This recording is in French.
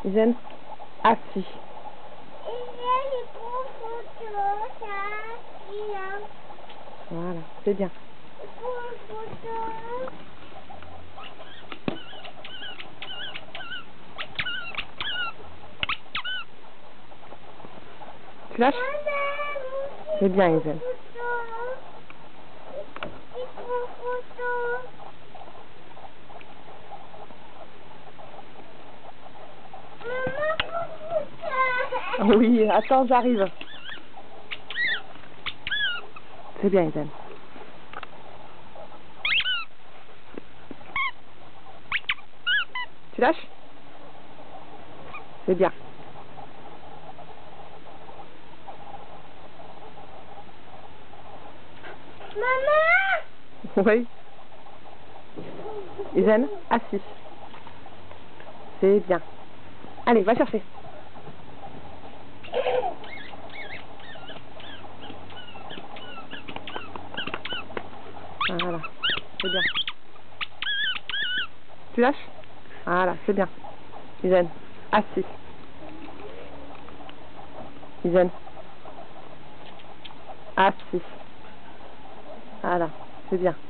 Isen, assis. Voilà, c'est bien. Tu lâches? C'est bien, Isen. Oui, attends, j'arrive. C'est bien, Isen. Tu lâches? C'est bien. Maman! Oui. Isen, assis. C'est bien. Allez, va chercher. Voilà, c'est bien. Tu lâches? Voilà, c'est bien. Isen, assis. Isen, assis. Voilà, c'est bien.